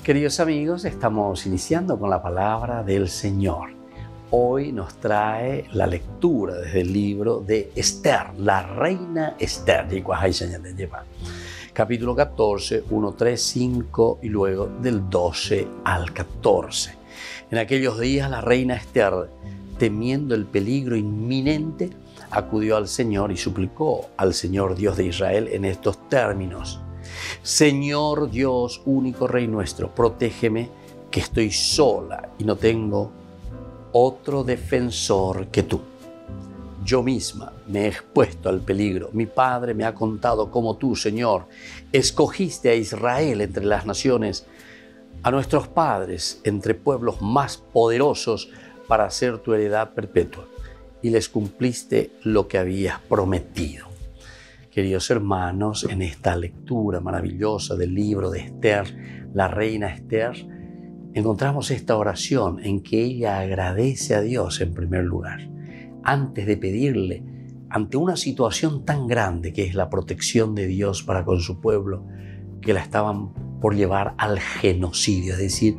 Queridos amigos, estamos iniciando con la palabra del Señor. Hoy nos trae la lectura desde el libro de Esther, la reina Esther, capítulo 14, 1, 3, 5 y luego del 12 al 14. En aquellos días la reina Esther, temiendo el peligro inminente, acudió al Señor y suplicó al Señor Dios de Israel en estos términos: Señor Dios, único Rey nuestro, protégeme, que estoy sola y no tengo otro defensor que tú. Yo misma me he expuesto al peligro. Mi padre me ha contado cómo tú, Señor, escogiste a Israel entre las naciones, a nuestros padres entre pueblos más poderosos para ser tu heredad perpetua, y les cumpliste lo que habías prometido. Queridos hermanos, en esta lectura maravillosa del libro de Esther, la reina Esther, encontramos esta oración en que ella agradece a Dios en primer lugar, antes de pedirle, ante una situación tan grande que es la protección de Dios para con su pueblo, que la estaban por llevar al genocidio, es decir,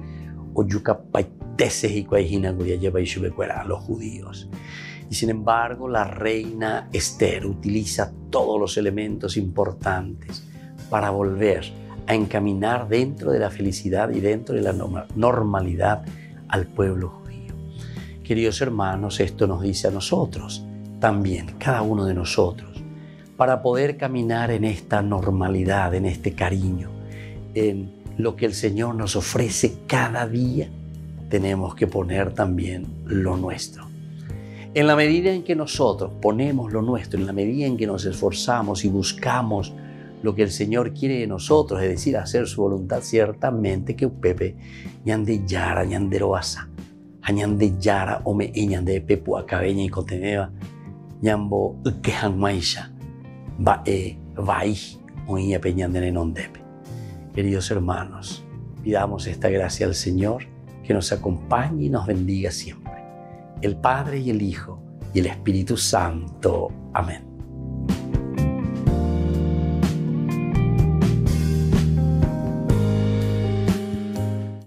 a los judíos. Y sin embargo, la reina Esther utiliza todos los elementos importantes para volver a encaminar dentro de la felicidad y dentro de la normalidad al pueblo judío. Queridos hermanos, esto nos dice a nosotros, también, cada uno de nosotros, para poder caminar en esta normalidad, en este cariño, en lo que el Señor nos ofrece cada día, tenemos que poner también lo nuestro. En la medida en que nosotros ponemos lo nuestro, en la medida en que nos esforzamos y buscamos lo que el Señor quiere de nosotros, es decir, hacer su voluntad, ciertamente que Pepe ñande yara ñanderoasa, añande yara ome ñande pepu acabeña y coteneva, ñambo quejanmaisha, vai oña peñandene nondepe. Queridos hermanos, pidamos esta gracia al Señor, que nos acompañe y nos bendiga siempre. El Padre y el Hijo y el Espíritu Santo. Amén.